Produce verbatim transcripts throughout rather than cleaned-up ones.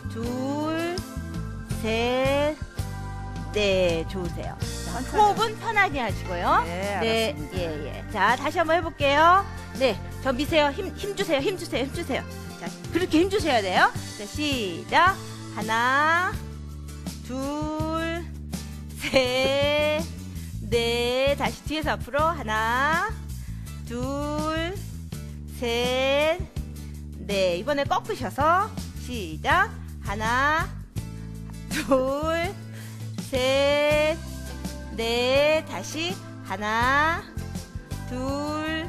둘, 셋, 네, 좋으세요. 자, 호흡은 편하게 하시고요. 네, 네, 알았습니다. 예, 예. 자, 다시 한번 해볼게요. 네, 저 미세요. 힘, 힘 주세요. 힘 주세요. 힘 주세요. 자, 그렇게 힘 주셔야 돼요. 자, 시작. 하나, 둘, 셋, 넷. 다시 뒤에서 앞으로. 하나, 둘, 셋, 네. 이번에 꺾으셔서 시작. 하나, 둘, 셋, 넷. 다시 하나, 둘,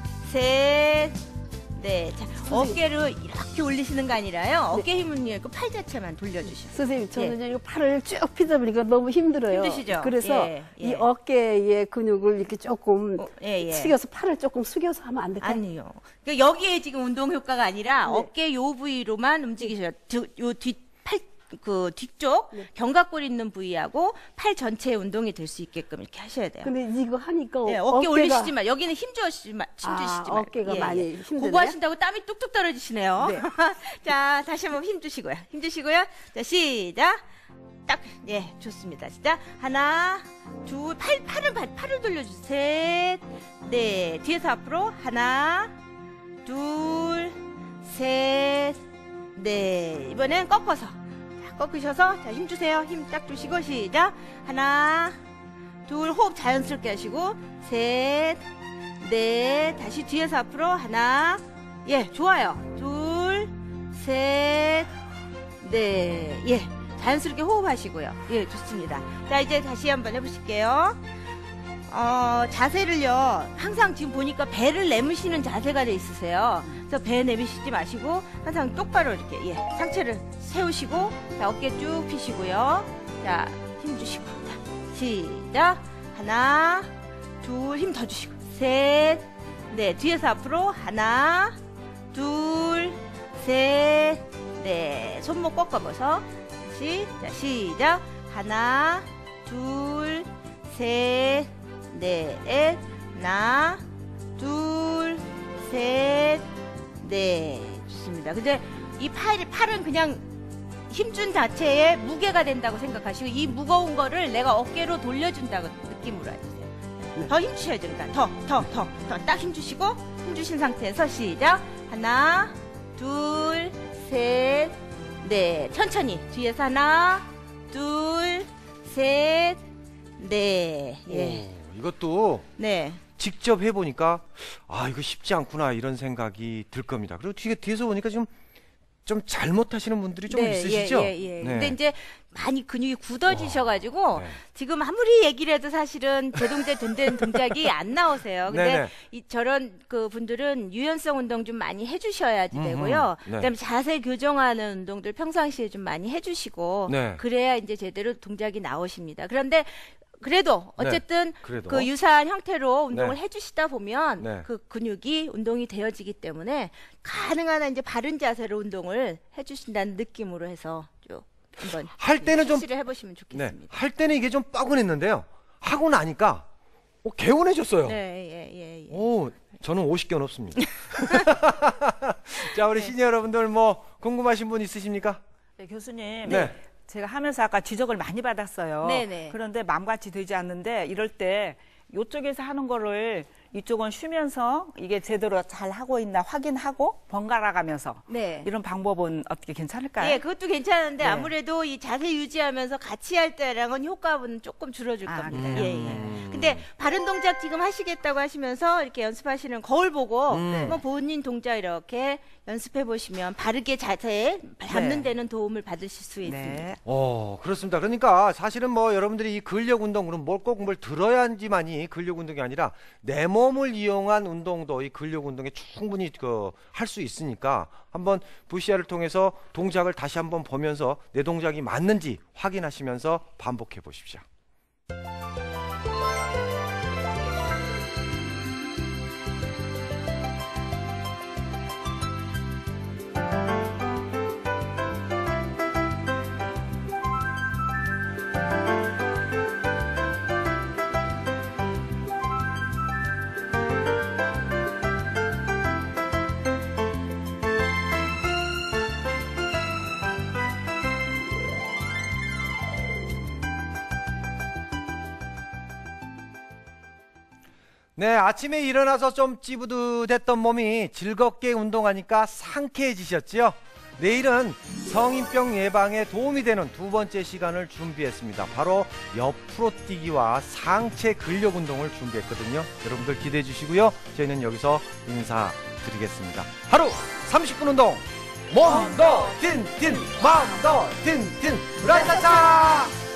셋, 넷. 자, 어깨를 이렇게 올리시는 거 아니라요. 어깨 힘은 이렇게 팔 자체만 돌려주시면. 선생님, 저는 예. 이거 팔을 쭉 피다 보니까 너무 힘들어요. 힘드시죠? 그래서 예, 예. 이 어깨의 근육을 이렇게 조금 어, 예, 예. 숙여서 팔을 조금 숙여서 하면 안 될까요? 아니요. 그러니까 여기에 지금 운동 효과가 아니라 네. 어깨 요 부위로만 움직이셔요. 요 뒤, 팔, 그 뒤쪽 네. 견갑골 있는 부위하고 팔 전체의 운동이 될 수 있게끔 이렇게 하셔야 돼요. 근데 이거 하니까 네, 어깨가 어깨 올리시지 마. 여기는 힘 주시지 마. 힘 아, 주시지 마. 어깨가 많이 힘드네요? 그거 하신다고 땀이 뚝뚝 떨어지시네요. 네. 자, 다시 한번 힘 주시고요. 힘 주시고요. 자, 시작. 딱, 예, 좋습니다. 진짜 하나, 둘, 팔, 팔을 팔, 팔을 돌려주세요. 셋, 네, 뒤에서 앞으로 하나, 둘, 셋, 네. 이번엔 꺾어서. 자, 꺾으셔서 자, 힘 주세요. 힘 딱 주시고 시작. 하나, 둘, 호흡 자연스럽게 하시고 셋, 넷. 다시 뒤에서 앞으로 하나. 예, 좋아요. 둘, 셋, 넷. 예, 자연스럽게 호흡하시고요. 예, 좋습니다. 자, 이제 다시 한번 해보실게요. 어, 자세를요, 항상 지금 보니까 배를 내미시는 자세가 돼 있으세요. 그래서 배 내미시지 마시고, 항상 똑바로 이렇게, 예, 상체를 세우시고, 자, 어깨 쭉 펴시고요. 자, 힘 주시고, 자, 시작. 하나, 둘, 힘 더 주시고, 셋, 넷. 뒤에서 앞으로, 하나, 둘, 셋, 넷. 손목 꺾어봐서, 다시, 자, 시작. 하나, 둘, 셋, 넷. 하나, 둘, 셋, 넷. 좋습니다. 근데 이 팔, 팔은 그냥 힘준 자체에 무게가 된다고 생각하시고, 이 무거운 거를 내가 어깨로 돌려준다고 느낌으로 해주세요. 네. 더 힘주셔야죠. 그러니까 더, 더, 더, 더 딱 힘주시고, 힘주신 상태에서 시작. 하나, 둘, 셋, 넷. 천천히. 뒤에서 하나, 둘, 셋, 넷. 예. 오, 이것도 네. 직접 해보니까 아 이거 쉽지 않구나 이런 생각이 들 겁니다. 그리고 뒤에 뒤에서 보니까 좀 좀 잘못하시는 분들이 좀 네, 있으시죠? 예, 예, 예. 네. 근데 이제 많이 근육이 굳어지셔가지고 네. 지금 아무리 얘기를 해도 사실은 제동제 된다는 동작이 안 나오세요. 근데 네네. 이, 저런 그 분들은 유연성 운동 좀 많이 해주셔야지 음흠. 되고요. 네. 그다음에 자세 교정하는 운동들 평상시에 좀 많이 해주시고 네. 그래야 이제 제대로 동작이 나오십니다. 그런데 그래도 어쨌든 그래도. 그 유사한 형태로 운동을 네. 해주시다 보면 네. 그 근육이 운동이 되어지기 때문에 가능한 한 이제 바른 자세로 운동을 해주신다는 느낌으로 해서 쭉 한번 할 때는 좀 실시를 해보시면 네. 좋겠습니다. 할 때는 이게 좀 뻐근했는데요. 하고 나니까 어, 개운해졌어요. 네, 예, 예, 예. 오, 저는 오십 개는 없습니다. 자, 우리 네. 시니어 여러분들 뭐 궁금하신 분 있으십니까? 네, 교수님. 네. 제가 하면서 아까 지적을 많이 받았어요. 네네. 그런데 마음같이 되지 않는데 이럴 때 이쪽에서 하는 거를 이쪽은 쉬면서 이게 제대로 잘 하고 있나 확인하고 번갈아 가면서 네. 이런 방법은 어떻게 괜찮을까요? 예, 그것도 괜찮은데 네. 아무래도 이 자세 유지하면서 같이 할 때랑은 효과는 조금 줄어들 아, 겁니다. 그래요? 예, 예. 음. 근데 바른 동작 지금 하시겠다고 하시면서 이렇게 연습하시는 거울 보고 음. 한번 본인 동작 이렇게 연습해 보시면 바르게 자세에 잡는 네. 데는 도움을 받으실 수 있습니다. 네. 어, 그렇습니다. 그러니까 사실은 뭐 여러분들이 이 근력 운동으로 뭘 꼭 뭘 들어야지만이 근력 운동이 아니라 내 몸을 이용한 운동도 이 근력 운동에 충분히 그 할 수 있으니까 한번 브이씨알을 통해서 동작을 다시 한번 보면서 내 동작이 맞는지 확인하시면서 반복해 보십시오. 네, 아침에 일어나서 좀 찌부듯했던 몸이 즐겁게 운동하니까 상쾌해지셨지요? 내일은 성인병 예방에 도움이 되는 두 번째 시간을 준비했습니다. 바로 옆으로 뛰기와 상체 근력 운동을 준비했거든요. 여러분들 기대해 주시고요. 저희는 여기서 인사드리겠습니다. 하루 삼십 분 운동 몸도 틴틴 마음도 틴틴 라이차차